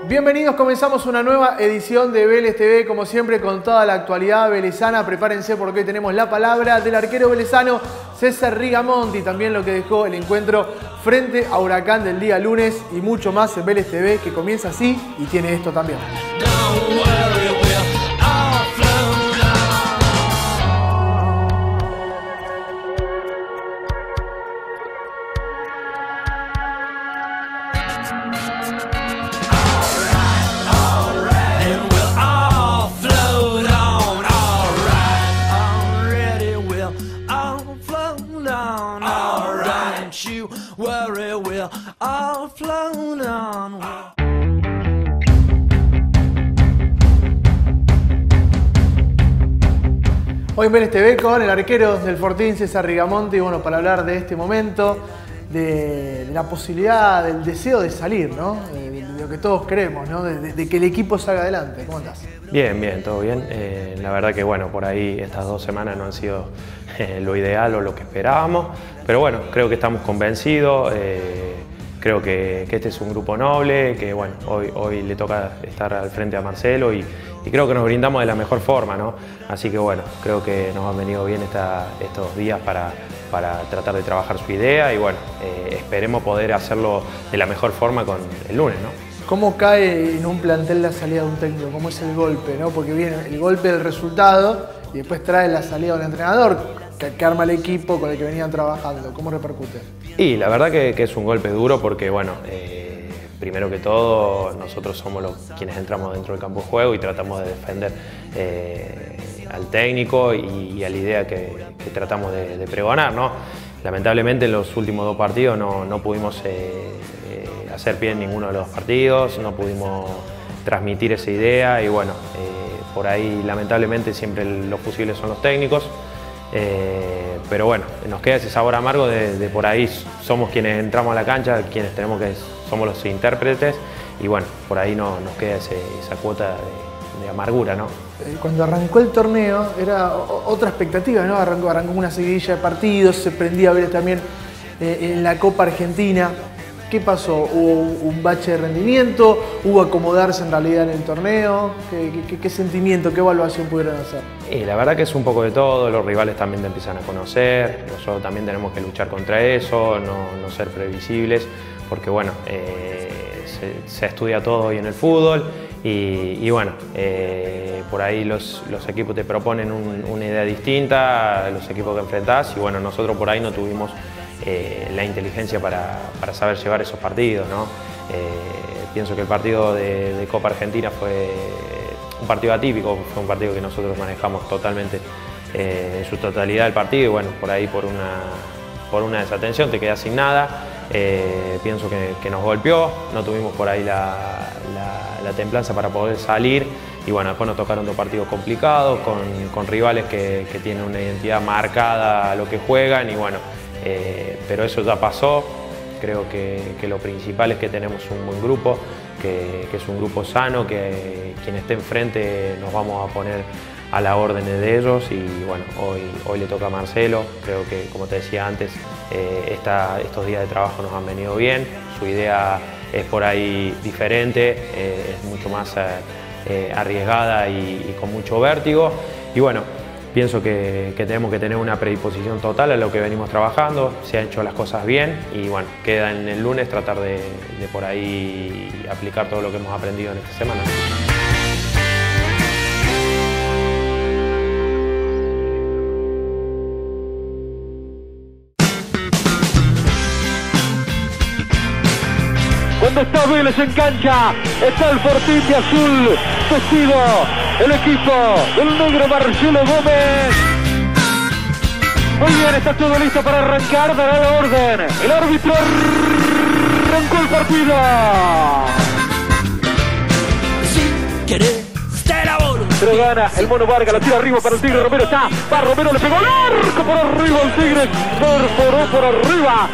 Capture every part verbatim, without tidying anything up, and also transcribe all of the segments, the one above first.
Bienvenidos, comenzamos una nueva edición de Vélez T V, como siempre con toda la actualidad velezana. Prepárense porque hoy tenemos la palabra del arquero velezano César Rigamonti, también lo que dejó el encuentro frente a Huracán del día lunes y mucho más en Vélez T V, que comienza así y tiene esto también. Hoy en Vélez T V con el arquero del Fortín, César Rigamonti, bueno, para hablar de este momento, de, de la posibilidad, del deseo de salir, ¿no? De, de lo que todos queremos, ¿no? De, de, de que el equipo salga adelante. ¿Cómo andás? Bien, bien, todo bien. Eh, la verdad que, bueno, por ahí estas dos semanas no han sido eh, lo ideal o lo que esperábamos, pero bueno, creo que estamos convencidos. Eh, creo que, que este es un grupo noble, que, bueno, hoy, hoy le toca estar al frente a Marcelo y, y creo que nos brindamos de la mejor forma, ¿no? Así que, bueno, creo que nos han venido bien esta, estos días para, para tratar de trabajar su idea y, bueno, eh, esperemos poder hacerlo de la mejor forma con el lunes, ¿no? ¿Cómo cae en un plantel la salida de un técnico? ¿Cómo es el golpe, ¿no? Porque viene el golpe del resultado y después trae la salida de un entrenador que, que arma el equipo con el que venían trabajando. ¿Cómo repercute? Y la verdad que, que es un golpe duro porque, bueno, eh, primero que todo, nosotros somos los quienes entramos dentro del campo de juego y tratamos de defender eh, al técnico y, y a la idea que, que tratamos de, de pregonar, ¿no? Lamentablemente en los últimos dos partidos no, no pudimos eh, eh, hacer pie en ninguno de los partidos, no pudimos transmitir esa idea y, bueno, eh, por ahí lamentablemente siempre los fusibles son los técnicos. Eh, pero bueno, nos queda ese sabor amargo de, de por ahí somos quienes entramos a la cancha, quienes tenemos que somos los intérpretes y bueno, por ahí no, nos queda ese, esa cuota de, de amargura, ¿no? Cuando arrancó el torneo era otra expectativa, ¿no? Arrancó, arrancó una seguidilla de partidos, se prendía a ver también eh, en la Copa Argentina. ¿Qué pasó? ¿Hubo un bache de rendimiento? ¿Hubo acomodarse en realidad en el torneo? ¿Qué, qué, qué sentimiento, qué evaluación pudieron hacer? Y la verdad que es un poco de todo, los rivales también te empiezan a conocer, nosotros también tenemos que luchar contra eso, no, no ser previsibles, porque bueno, eh, se, se estudia todo hoy en el fútbol y, y bueno, eh, por ahí los, los equipos te proponen un, una idea distinta, los equipos que enfrentás y bueno, nosotros por ahí no tuvimos Eh, la inteligencia para, para saber llevar esos partidos, ¿no? Eh, pienso que el partido de, de Copa Argentina fue un partido atípico, fue un partido que nosotros manejamos totalmente eh, en su totalidad el partido y bueno, por ahí por una, por una desatención te quedas sin nada. Eh, pienso que, que nos golpeó, no tuvimos por ahí la, la, la templanza para poder salir y bueno, después nos tocaron dos partidos complicados con, con rivales que, que tienen una identidad marcada a lo que juegan y bueno, Eh, pero eso ya pasó, creo que, que lo principal es que tenemos un buen grupo, que, que es un grupo sano, que quien esté enfrente nos vamos a poner a la orden de ellos y bueno, hoy, hoy le toca a Marcelo, creo que como te decía antes, eh, esta, estos días de trabajo nos han venido bien, su idea es por ahí diferente, eh, es mucho más eh, arriesgada y, y con mucho vértigo y bueno, pienso que, que tenemos que tener una predisposición total a lo que venimos trabajando, se han hecho las cosas bien y bueno, queda en el lunes tratar de, de por ahí aplicar todo lo que hemos aprendido en esta semana. Cuando está Vélez en cancha, está el Fortín de azul, vestido el equipo del negro Marcelo Gómez. Muy bien, está todo listo para arrancar, dará la orden. El árbitro arrancó el partido. Si querés, te la bola. Pero gana el Mono Vargas, la tira arriba para el Tigre. Romero está, va Romero, le pegó el arco por arriba el Tigre, perforó por arriba.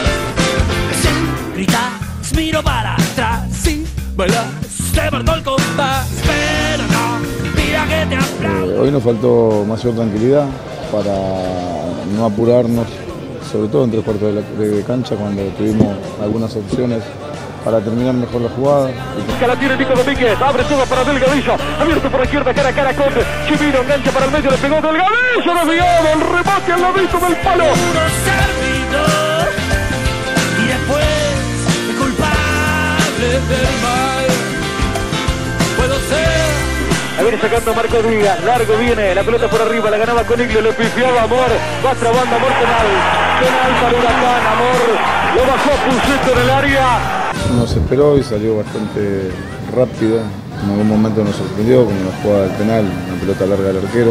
Si gritas, miro para atrás, si bailas, te parto el compás, pero no, mira que te aplaudo. Eh, hoy nos faltó mayor tranquilidad para no apurarnos, sobre todo en tres cuartos de, la, de cancha, cuando tuvimos algunas opciones para terminar mejor la jugada. Que la tiene Nico Domínguez, abre todo para Delgadillo, abierto por la izquierda, cara a cara con Chimino, engancha para el medio, le pegó Delgadillo, desviado, el remate al ladito del palo. Uno servidor y después el culpable del mal. Puedo ser. Ahí viene sacando Marco Díaz, largo viene, la pelota por arriba, la ganaba Coniglio, le pifiaba Amor, va trabando Amor, penal, penal para Huracán, Amor, lo bajó Pucito en el área. Nos esperó y salió bastante rápido, en algún momento nos sorprendió con la jugada del penal, una pelota larga del arquero.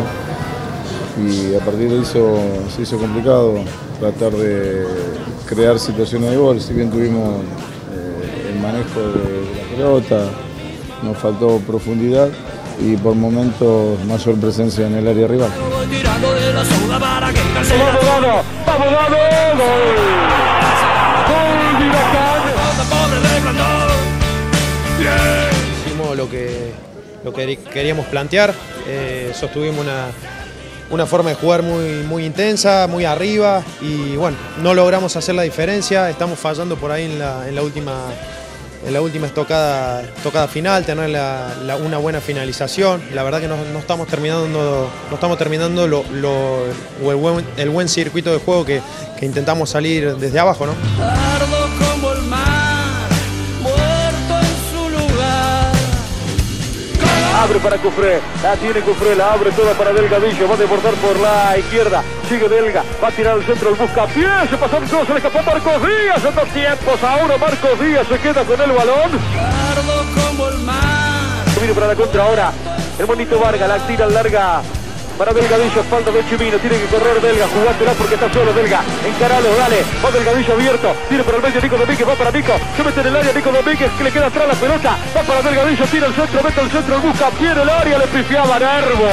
Y a partir de eso se hizo complicado tratar de crear situaciones de gol, si bien tuvimos eh, el manejo de la pelota, nos faltó profundidad y por momentos mayor presencia en el área rival. Voy tirando de la soga para que ¡Vamos, Dado! ¡Vamos, Dado! ¡Gol! ¡Gol de Huracán! pobre Resplandor. Hicimos lo que, lo que queríamos plantear, eh, sostuvimos una, una forma de jugar muy, muy intensa, muy arriba y bueno, no logramos hacer la diferencia, estamos fallando por ahí en la, en la última... en la última estocada, estocada final, tener la, la, una buena finalización. La verdad que no, no estamos terminando, no estamos terminando lo, lo, el, buen, el buen circuito de juego que, que intentamos salir desde abajo, ¿no? Ardo como el mar, muerto en su lugar. Abre para Cufré, la tiene Cufré, la abre toda para Delgadillo, va a desbordar por la izquierda, sigue Delga, va a tirar al centro, el busca pie, se pasaron todos, se le escapó Marcos Díaz en dos tiempos, ahora Marcos Díaz se queda con el balón. Ardo como el mar. Viene para la contra ahora, el bonito Vargas, la tira larga para Delgadillo, falta de Chimino, tiene que correr Delga, jugátela porque está solo Delga, encaralo, dale, va Delgadillo abierto, tiene por el medio Nico Domínguez, va para Nico, se mete en el área Nico Domínguez, que le queda atrás la pelota, va para Delgadillo, tira el centro, mete el centro, busca, pierde el área, le pifiaba Nervo.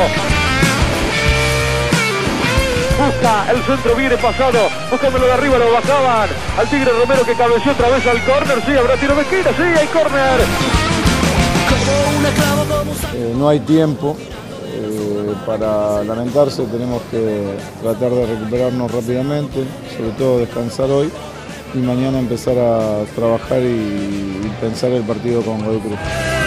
Busca, el centro viene pasado, buscándolo de arriba, lo bajaban al Tigre Romero que cabeció otra vez al córner, sí, habrá tiro de esquina, sí, hay córner. Eh, no hay tiempo eh, para lamentarse, tenemos que tratar de recuperarnos rápidamente, sobre todo descansar hoy y mañana empezar a trabajar y, y pensar el partido con Godoy Cruz.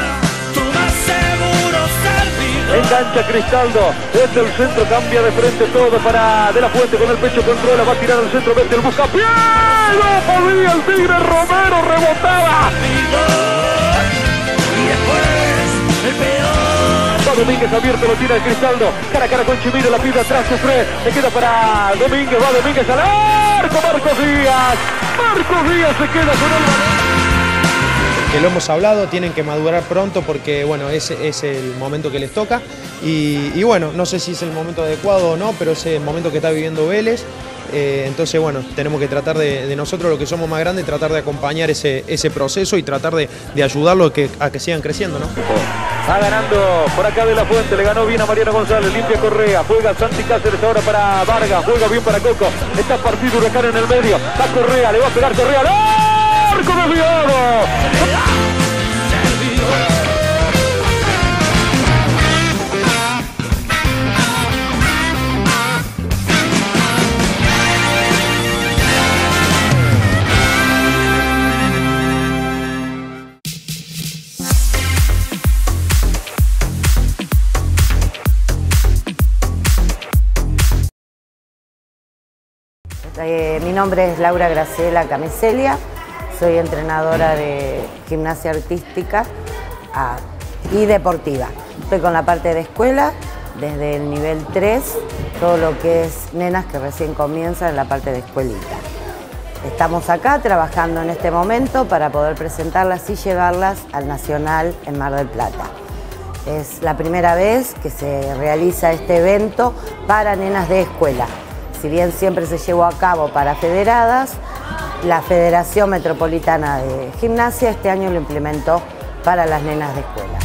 Engancha Cristaldo, desde el centro cambia de frente todo para De La Fuente con el pecho controla, va a tirar al centro, vete el busca pie, no podía el Tigre Romero, rebotaba. Y después el peor. Va Domínguez abierto, lo tira el Cristaldo, cara a cara con Chimino, la pide atrás, sufre, se queda para Domínguez, va Domínguez al arco, Marcos Díaz, Marcos Díaz se queda con el balón. Que lo hemos hablado, tienen que madurar pronto porque bueno, ese es el momento que les toca y, y bueno, no sé si es el momento adecuado o no, pero es el momento que está viviendo Vélez, eh, entonces bueno, tenemos que tratar de, de nosotros, los que somos más grandes, tratar de acompañar ese, ese proceso y tratar de, de ayudarlos a que, a que sigan creciendo, ¿no? Va ganando por acá De La Fuente, le ganó bien a Mariano González, limpia Correa, juega Santi Cáceres ahora para Vargas, juega bien para Coco, está partido Huracán en el medio, va Correa, le va a pegar Correa, ¡no! ¡Arco desviado! Eh, mi nombre es Laura Graciela Camiselia, soy entrenadora de gimnasia artística ah, y deportiva. Estoy con la parte de escuela, desde el nivel tres, todo lo que es nenas que recién comienzan en la parte de escuelita. Estamos acá trabajando en este momento para poder presentarlas y llevarlas al Nacional en Mar del Plata. Es la primera vez que se realiza este evento para nenas de escuela. Si bien siempre se llevó a cabo para federadas, la Federación Metropolitana de Gimnasia este año lo implementó para las nenas de escuela.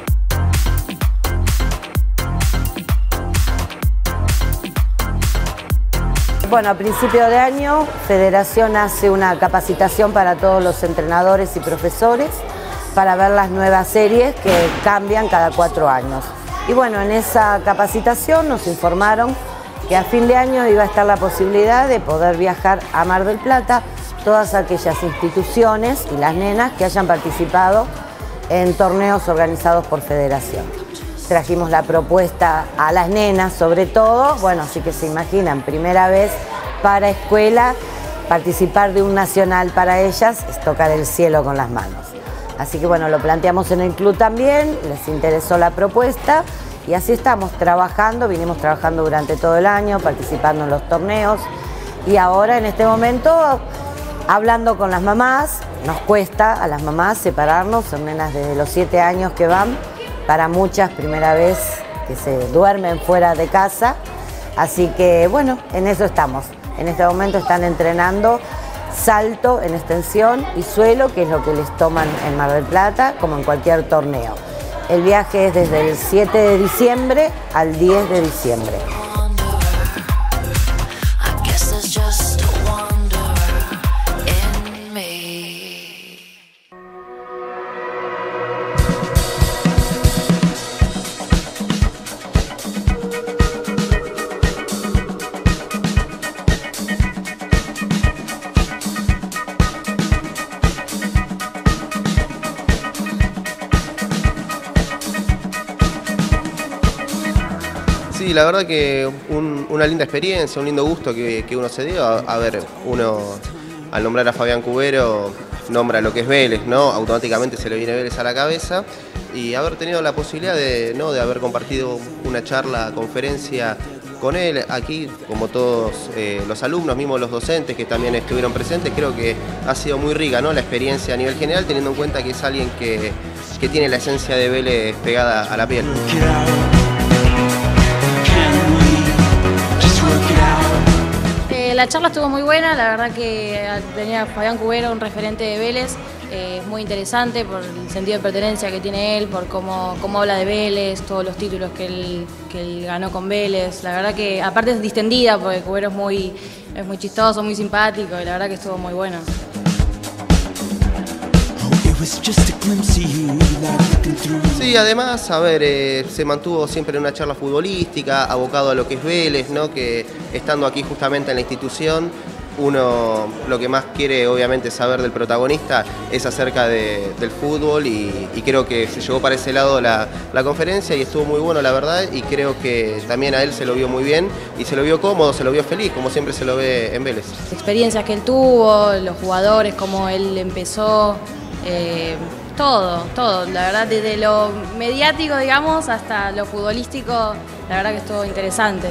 Bueno, a principio de año, Federación hace una capacitación para todos los entrenadores y profesores para ver las nuevas series que cambian cada cuatro años. Y bueno, en esa capacitación nos informaron que a fin de año iba a estar la posibilidad de poder viajar a Mar del Plata todas aquellas instituciones y las nenas que hayan participado en torneos organizados por federación. Trajimos la propuesta a las nenas sobre todo, bueno, así que se imaginan, primera vez para escuela, participar de un nacional para ellas es tocar el cielo con las manos. Así que bueno, lo planteamos en el club también, les interesó la propuesta y así estamos trabajando, vinimos trabajando durante todo el año, participando en los torneos y ahora en este momento hablando con las mamás, nos cuesta a las mamás separarnos, son nenas desde los siete años que van, para muchas primera vez que se duermen fuera de casa, así que bueno, en eso estamos. En este momento están entrenando salto en extensión y suelo, que es lo que les toman en Mar del Plata, como en cualquier torneo. El viaje es desde el siete de diciembre al diez de diciembre. Sí, la verdad que un, una linda experiencia, un lindo gusto que, que uno se dio. A, a ver, uno al nombrar a Fabián Cubero nombra lo que es Vélez, ¿no? Automáticamente se le viene Vélez a la cabeza y haber tenido la posibilidad de, ¿no? de haber compartido una charla, conferencia con él aquí, como todos eh, los alumnos, mismos los docentes que también estuvieron presentes, creo que ha sido muy rica, ¿no? La experiencia a nivel general, teniendo en cuenta que es alguien que, que tiene la esencia de Vélez pegada a la piel. Eh, la charla estuvo muy buena, la verdad que tenía Fabián Cubero, un referente de Vélez, eh, muy interesante por el sentido de pertenencia que tiene él, por cómo, cómo habla de Vélez, todos los títulos que él, que él ganó con Vélez. La verdad que aparte es distendida porque Cubero es muy, es muy chistoso, muy simpático y la verdad que estuvo muy bueno. Sí, además, a ver, eh, se mantuvo siempre en una charla futbolística, abocado a lo que es Vélez, ¿no? Que estando aquí justamente en la institución, uno lo que más quiere obviamente saber del protagonista es acerca de, del fútbol y, y creo que se llevó para ese lado la, la conferencia y estuvo muy bueno la verdad y creo que también a él se lo vio muy bien y se lo vio cómodo, se lo vio feliz, como siempre se lo ve en Vélez. Experiencias que él tuvo, los jugadores, cómo él empezó. Eh, todo, todo, la verdad, desde lo mediático, digamos, hasta lo futbolístico, la verdad que estuvo interesante.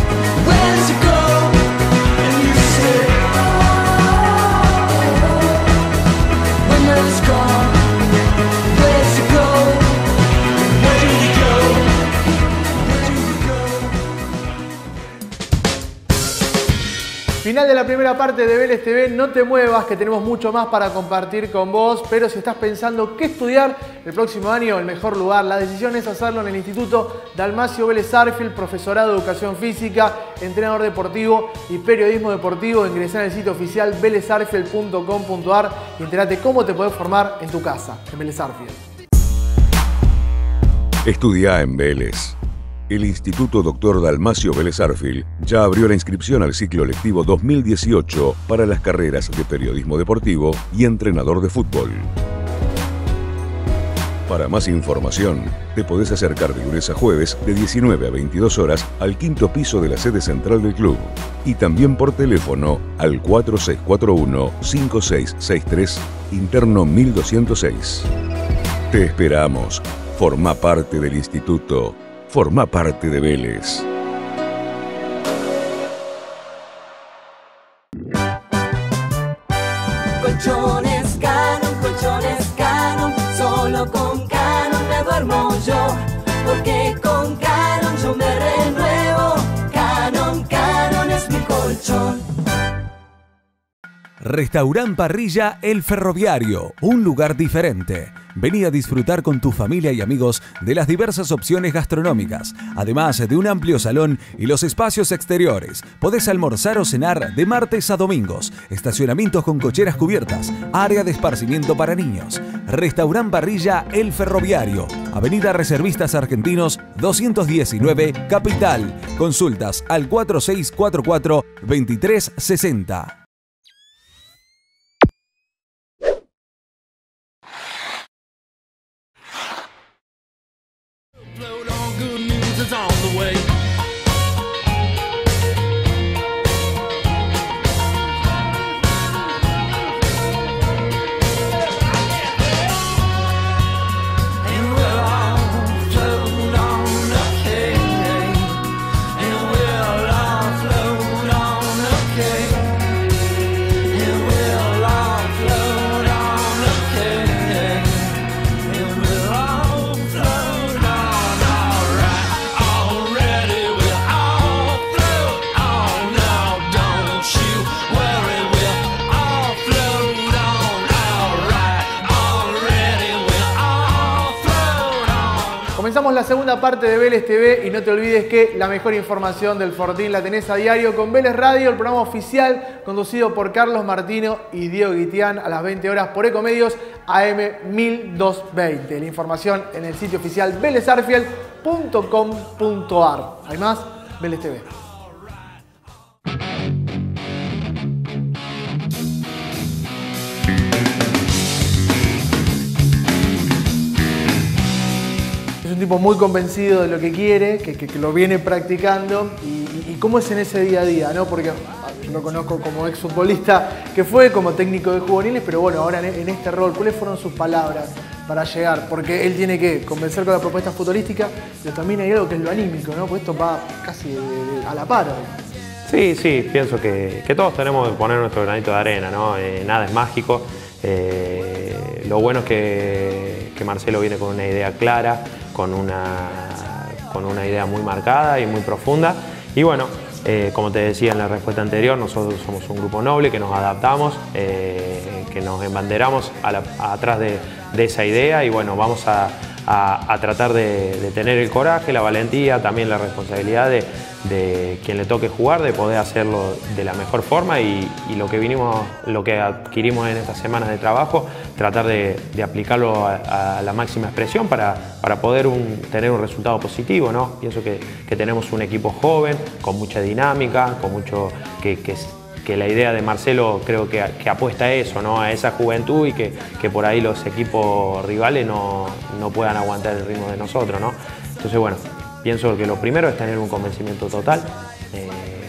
Final de la primera parte de Vélez T V, no te muevas que tenemos mucho más para compartir con vos, pero si estás pensando qué estudiar el próximo año, el mejor lugar, la decisión es hacerlo en el Instituto Dalmacio Vélez Sarsfield, profesorado de Educación Física, entrenador deportivo y periodismo deportivo. Ingresá en el sitio oficial vélez sarsfield punto com punto ar y entérate cómo te podés formar en tu casa, en Vélez Sarsfield. Estudia en Vélez. El Instituto Doctor Dalmacio Vélez Sarsfield ya abrió la inscripción al ciclo lectivo dos mil dieciocho para las carreras de periodismo deportivo y entrenador de fútbol. Para más información, te podés acercar de lunes a jueves de diecinueve a veintidós horas al quinto piso de la sede central del club y también por teléfono al cuatro seis cuatro uno, cinco seis seis tres, interno mil doscientos seis. Te esperamos. Forma parte del instituto. Forma parte de Vélez. Colchones Canon, colchones Canon, solo con Canon me duermo yo, porque con Canon yo me renuevo. Canon, Canon es mi colchón. Restaurant Parrilla El Ferroviario, un lugar diferente. Vení a disfrutar con tu familia y amigos de las diversas opciones gastronómicas, además de un amplio salón y los espacios exteriores. Podés almorzar o cenar de martes a domingos, estacionamientos con cocheras cubiertas, área de esparcimiento para niños. Restaurant Parrilla El Ferroviario, Avenida Reservistas Argentinos doscientos diecinueve, Capital. Consultas al cuatro seis cuatro cuatro, veintitrés sesenta. Comenzamos la segunda parte de Vélez T V y no te olvides que la mejor información del Fortín la tenés a diario con Vélez Radio, el programa oficial conducido por Carlos Martino y Diego Guitián a las veinte horas por Ecomedios A M mil doscientos veinte. La información en el sitio oficial vélez arfield punto com punto ar. Hay más, Vélez T V. Es un tipo muy convencido de lo que quiere, que, que, que lo viene practicando y, y, y cómo es en ese día a día, ¿no? Porque yo lo conozco como exfutbolista que fue, como técnico de juveniles, pero bueno, ahora en, en este rol, ¿cuáles fueron sus palabras para llegar? Porque él tiene que convencer con la propuesta futbolística, pero también hay algo que es lo anímico, ¿no? Porque esto va casi de, de, a la par. Sí, sí, pienso que, que todos tenemos que poner nuestro granito de arena, ¿no? Eh, nada es mágico. Eh, lo bueno es que, que Marcelo viene con una idea clara, con una, con una idea muy marcada y muy profunda. Y bueno, eh, como te decía en la respuesta anterior, nosotros somos un grupo noble que nos adaptamos, eh, que nos embanderamos a la, a atrás de, de esa idea y bueno, vamos a, a, a tratar de, de tener el coraje, la valentía, también la responsabilidad de, de quien le toque jugar, de poder hacerlo de la mejor forma y, y lo que vinimos, lo que adquirimos en estas semanas de trabajo, tratar de, de aplicarlo a, a la máxima expresión para, para poder un, tener un resultado positivo, ¿no? Pienso que, que tenemos un equipo joven, con mucha dinámica, con mucho que, que, que la idea de Marcelo creo que, que apuesta a eso, ¿no? A esa juventud y que, que por ahí los equipos rivales no, no puedan aguantar el ritmo de nosotros, ¿no? Entonces, bueno, pienso que lo primero es tener un convencimiento total eh,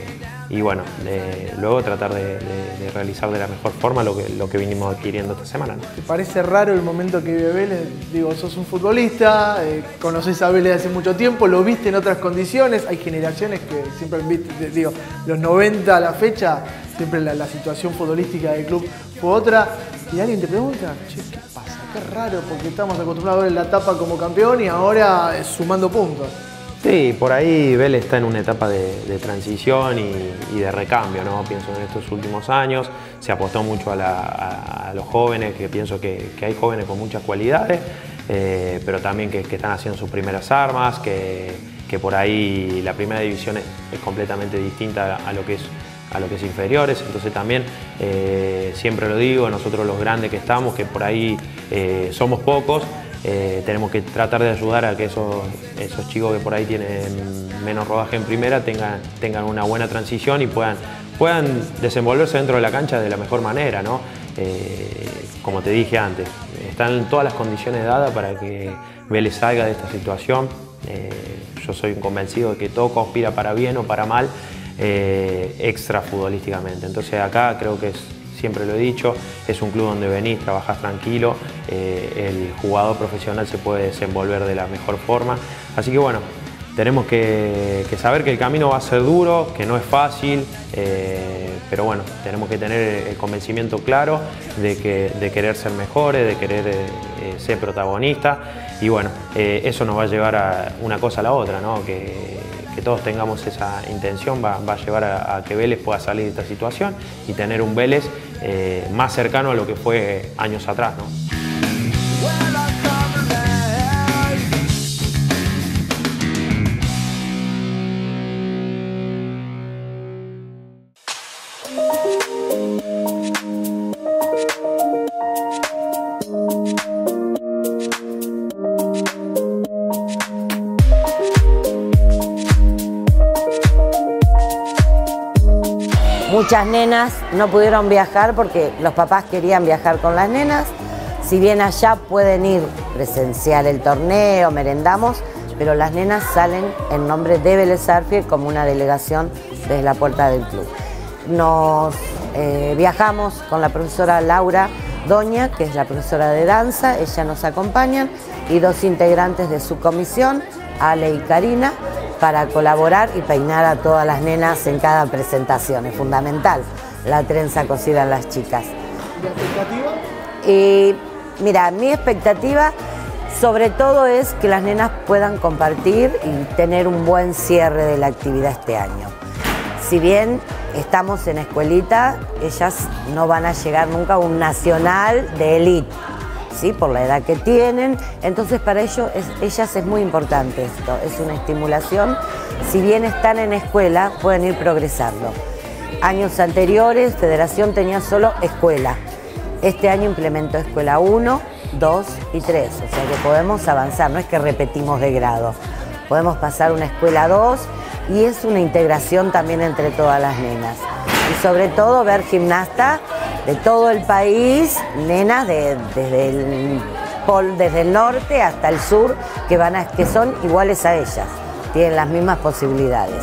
y bueno, de, luego tratar de, de, de realizar de la mejor forma lo que, lo que vinimos adquiriendo esta semana, ¿no? ¿Te parece raro el momento que vive Vélez? Digo, sos un futbolista, eh, conocés a Vélez hace mucho tiempo, lo viste en otras condiciones, hay generaciones que siempre, viste, digo, los noventa a la fecha, siempre la, la situación futbolística del club fue otra, y alguien te pregunta, che, ¿qué pasa? Qué raro, porque estamos acostumbrados a ver la etapa como campeón y ahora eh, sumando puntos. Sí, por ahí Vélez está en una etapa de, de transición y, y de recambio, ¿no? Pienso en estos últimos años, se apostó mucho a, la, a, a los jóvenes, que pienso que, que hay jóvenes con muchas cualidades, eh, pero también que, que están haciendo sus primeras armas, que, que por ahí la primera división es, es completamente distinta a lo que es a lo que es inferiores, entonces también eh, siempre lo digo, nosotros los grandes que estamos, que por ahí eh, somos pocos, Eh, tenemos que tratar de ayudar a que esos, esos chicos que por ahí tienen menos rodaje en primera tengan, tengan una buena transición y puedan, puedan desenvolverse dentro de la cancha de la mejor manera, ¿no? Eh, como te dije antes, están todas las condiciones dadas para que Vélez salga de esta situación. Eh, yo soy un convencido de que todo conspira para bien o para mal, eh, extra futbolísticamente. Entonces acá creo que es, siempre lo he dicho, es un club donde venís, trabajás tranquilo, eh, el jugador profesional se puede desenvolver de la mejor forma. Así que bueno, tenemos que, que saber que el camino va a ser duro, que no es fácil, eh, pero bueno, tenemos que tener el convencimiento claro de, que, de querer ser mejores, de querer eh, ser protagonistas y bueno, eh, eso nos va a llevar a una cosa a la otra, ¿no? Que, que todos tengamos esa intención va, va a llevar a, a que Vélez pueda salir de esta situación y tener un Vélez eh, más cercano a lo que fue años atrás, ¿no? Muchas nenas no pudieron viajar porque los papás querían viajar con las nenas. Si bien allá pueden ir presenciar el torneo, merendamos, pero las nenas salen en nombre de Vélez Arfield como una delegación desde la puerta del club. Nos eh, viajamos con la profesora Laura Doña, que es la profesora de danza, ella nos acompaña, y dos integrantes de su comisión, Ale y Karina, para colaborar y peinar a todas las nenas en cada presentación. Es fundamental la trenza cosida en las chicas. ¿La expectativa? Y mira, mi expectativa sobre todo es que las nenas puedan compartir y tener un buen cierre de la actividad este año. Si bien estamos en escuelita, ellas no van a llegar nunca a un nacional de élite. ¿sí? Por la edad que tienen. Entonces para ellos es, ellas es muy importante esto, es una estimulación. Si bien están en escuela, pueden ir progresando. Años anteriores, Federación tenía solo escuela. Este año implementó escuela uno, dos y tres, o sea que podemos avanzar, no es que repetimos de grado. Podemos pasar una escuela dos y es una integración también entre todas las nenas. Y sobre todo ver gimnastas de todo el país, nenas de, desde, el, desde el norte hasta el sur, que, van a, que son iguales a ellas, tienen las mismas posibilidades.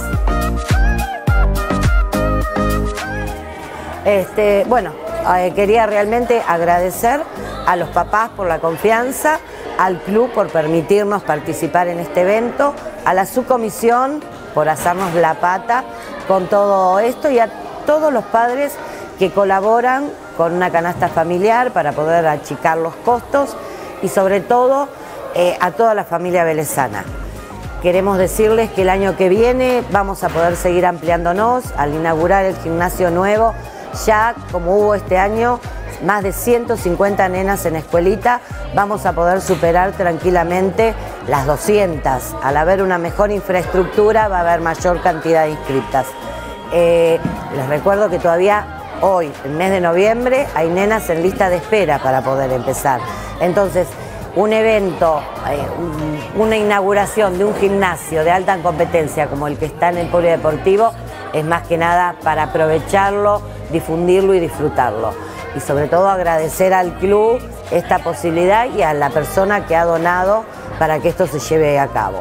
Este, bueno, eh, quería realmente agradecer a los papás por la confianza, al club por permitirnos participar en este evento, a la subcomisión por hacernos la pata con todo esto y a todos los padres que colaboran con una canasta familiar para poder achicar los costos y sobre todo eh, a toda la familia velezana. Queremos decirles que el año que viene vamos a poder seguir ampliándonos al inaugurar el gimnasio nuevo. Ya como hubo este año más de ciento cincuenta nenas en escuelita, vamos a poder superar tranquilamente las doscientas. Al haber una mejor infraestructura va a haber mayor cantidad de inscriptas. Eh, les recuerdo que todavía hoy, el mes de noviembre, hay nenas en lista de espera para poder empezar. Entonces, un evento, eh, un, una inauguración de un gimnasio de alta competencia como el que está en el polideportivo es más que nada para aprovecharlo, difundirlo y disfrutarlo. Y sobre todo agradecer al club esta posibilidad y a la persona que ha donado para que esto se lleve a cabo.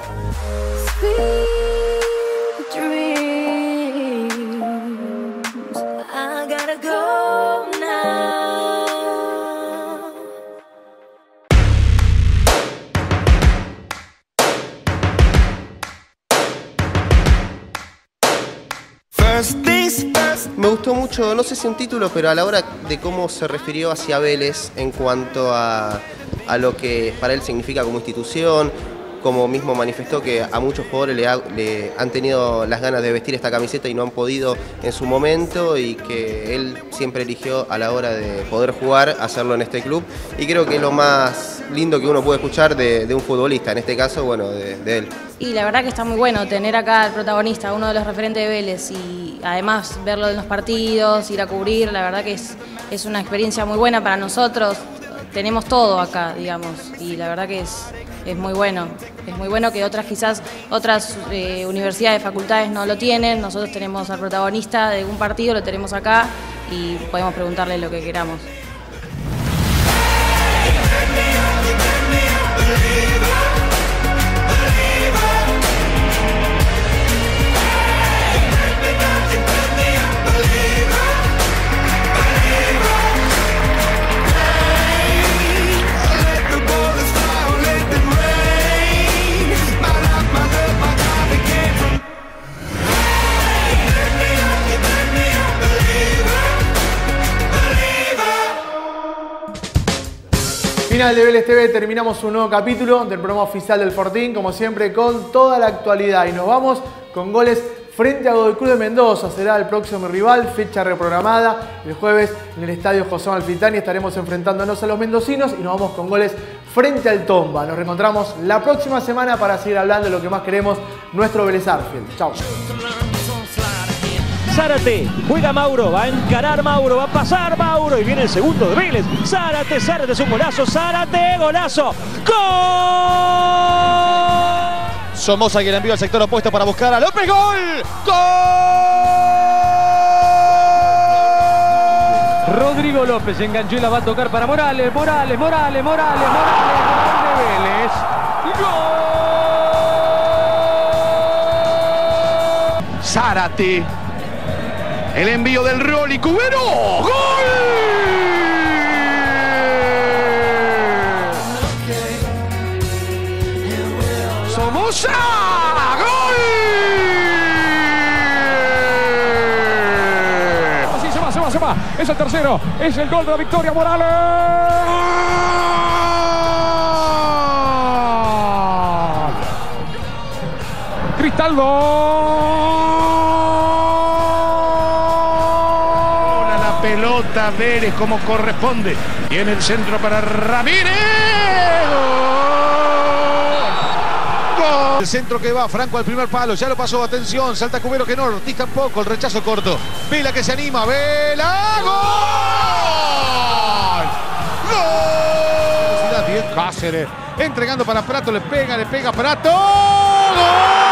Me gustó mucho, no sé si un título, pero a la hora de cómo se refirió hacia Vélez en cuanto a, a lo que para él significa como institución, como mismo manifestó que a muchos jugadores le, ha, le han tenido las ganas de vestir esta camiseta y no han podido en su momento, y que él siempre eligió a la hora de poder jugar hacerlo en este club, y creo que es lo más lindo que uno puede escuchar de, de un futbolista, en este caso, bueno, de, de él. Y la verdad que está muy bueno tener acá al protagonista, uno de los referentes de Vélez, y además verlo en los partidos, ir a cubrir, la verdad que es, es una experiencia muy buena para nosotros. Tenemos todo acá, digamos, y la verdad que es, es muy bueno. Es muy bueno que otras quizás otras eh, universidades, facultades no lo tienen. Nosotros tenemos al protagonista de un partido, lo tenemos acá y podemos preguntarle lo que queramos. Final de Vélez T V, terminamos un nuevo capítulo del programa oficial del Fortín, como siempre con toda la actualidad, y nos vamos con goles frente a Godoy Cruz de Mendoza. Será el próximo rival, fecha reprogramada el jueves en el estadio José Amalfitani. Estaremos enfrentándonos a los mendocinos y nos vamos con goles frente al Tomba. Nos reencontramos la próxima semana para seguir hablando de lo que más queremos, nuestro Vélez Arfield. Chau. Zárate, juega Mauro, va a encarar Mauro, va a pasar Mauro y viene el segundo de Vélez. Zárate, Zárate es un golazo, Zárate, golazo, ¡gol! Somoza que le envió al sector opuesto para buscar a López, ¡gol! ¡Gol! Rodrigo López enganchó y la va a tocar para Morales, Morales, Morales, Morales, Morales, gol de Vélez, ¡gol! Zárate. El envío del Rolly Cubero. ¡Gol! ¡Somoza! ¡Gol! Así se va, se va, se va. Es el tercero. Es el gol de la victoria, Morales. Cristaldo. levanta Vélez como corresponde. Viene el centro para Ramírez. ¡Gol! El centro que va, Franco al primer palo, ya lo pasó, atención, salta Cubero que no, Ortiz tampoco, el rechazo corto. Vela que se anima, Vela, ¡gol! ¡Gol! Cáceres entregando para Prato, le pega, le pega Prato. ¡Gol!